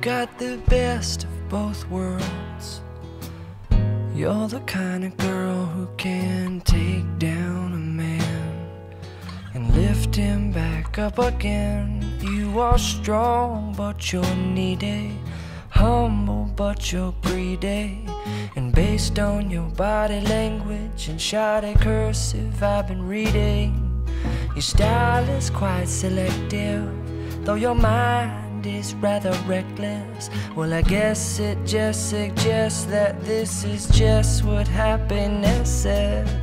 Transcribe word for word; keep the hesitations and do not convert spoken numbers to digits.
got the best of both worlds. You're the kind of girl who can take down a man and lift him back up again. You are strong but you're needy, humble but you're greedy, and based on your body language and shoddy cursive I've been reading, your style is quite selective, though your mind is rather reckless. Well, I guess it just suggests that this is just what happiness is.